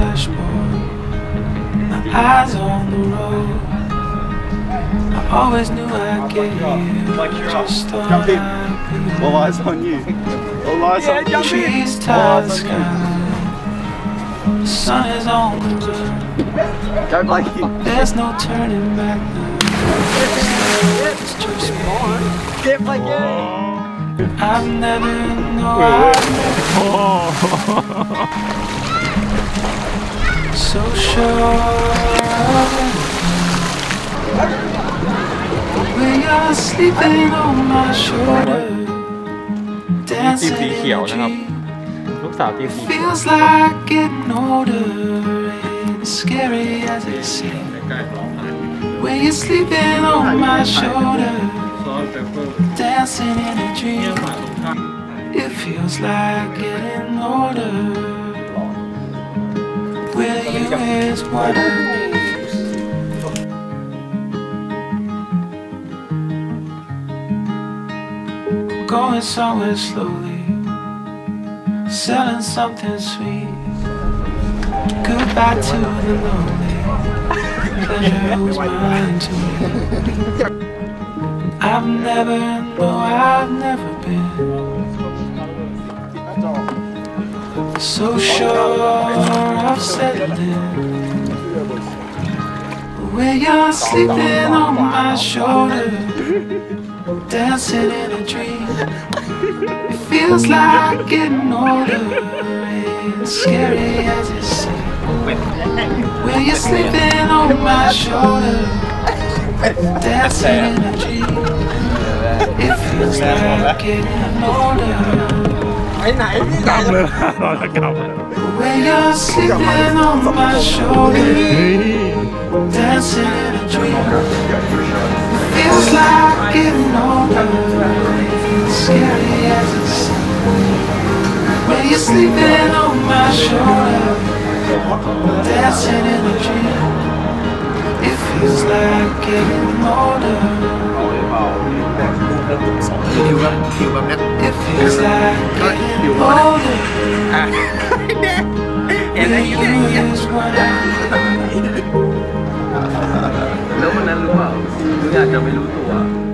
dashboard, my eyes on the road. I always knew I'd get here, just thought I'd be. All eyes on you. All eyes on you. Trees tie the sky, the sun is on the run. Go Blakey. There's no turning back now. It's just me. Get Blakey. I've never known. So sure of it. When you're sleeping on my shoulder, dancing in a dream. Feels like getting older, and scary as it seems. When you're sleeping on my shoulder, dancing in a dream. It feels like getting older. With you is what I need. Going somewhere slowly, selling something sweet. Goodbye to the lonely. Pleasure was mine to me. I've never, no, I've never been so sure of settling. When you're sleeping on my shoulder, dancing in a dream. It feels like getting older, and scary as it seems. When you're sleeping on my shoulder, dancing in a dream. It feels like getting older. When you're sleeping on my shoulder, dancing in a dream. Feels like getting older, scary as it seems. When you're sleeping on my shoulder, dancing in a dream. It feels like getting older. It feels like getting older. When you is what I need. แล้ววันนั้นรู้เปล่าหนูอยากจะไม่รู้ตัว